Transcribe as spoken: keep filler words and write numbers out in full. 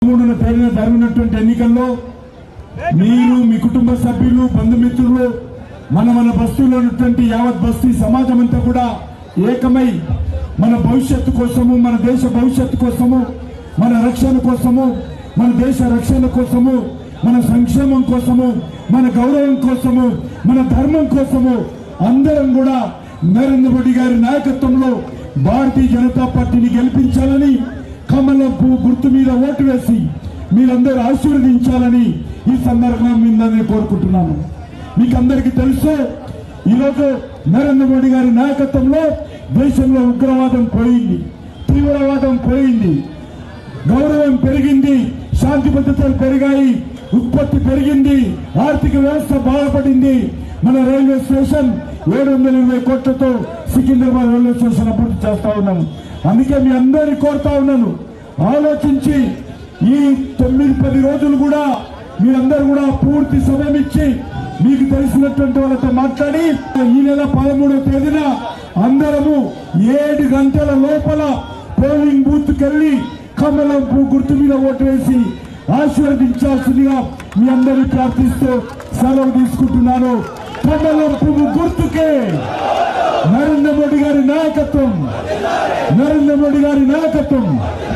పదమూడున తేదీన జరిగినటువంటి ఎన్నికల్లో మీరు మీ కుటుంబ సభ్యులు బంధుమిత్రులు మన మన బస్తీలో ఉన్నటువంటి యావత్ బస్తీ సమాజం అంతా కూడా ఏకమై మన భవిష్యత్తు కోసము మన దేశ భవిష్యత్తు కోసము మన రక్షణ కోసము మన దేశ రక్షణ కోసము మన సంక్షేమం కోసము మన గౌరవం కోసము మన ధర్మం కోసము అందరం కూడా నరేంద్ర మోడీ గారి నాయకత్వంలో భారతీయ జనతా పార్టీని గెలిపించాలని కమలం పువ్వు గుర్తు మీద ఓటు వేసి మీరందరూ ఆశీర్వదించాలని ఈ సందర్భంగా నేను కోరుకుంటున్నాను. మీకు అందరికీ తెలుసు, ఈరోజు నరేంద్ర మోడీ గారి నాయకత్వంలో దేశంలో ఉగ్రవాదం పోయింది, తీవ్రవాదం పోయింది, గౌరవం పెరిగింది, శాంతి భద్రతలు పెరిగాయి, ఉత్పత్తి పెరిగింది, ఆర్థిక వ్యవస్థ బాగుపడింది. మన రైల్వే స్టేషన్ ఏడు వందల ఇరవై కోట్లతో సికింద్రాబాద్ రైల్వే స్టేషన్ అభివృద్ధి చేస్తా ఉన్నాము. అందుకే మీ అందరినీ కోరుతా ఉన్నాను, ఆలోచించి ఈ తొమ్మిది పది రోజులు కూడా మీరందరూ కూడా పూర్తి సమయం ఇచ్చి మీకు తెలిసినటువంటి వాళ్ళతో మాట్లాడి ఈ నెల పదమూడవ తేదీన అందరము ఏడు గంటల లోపల పోలింగ్ బూత్ కెళ్లి కమలం పువ్వు గుర్తు మీద ఓటు వేసి ఆశీర్వదించాల్సిందిగా మీ అందరినీ ప్రార్థిస్తూ సెలవు తీసుకుంటున్నాను. కమలం పువ్వు గుర్తుకే నరేంద్ర మోడీ గారి నాయకత్వం, నరేంద్ర మోడీ గారి నాయకత్వం.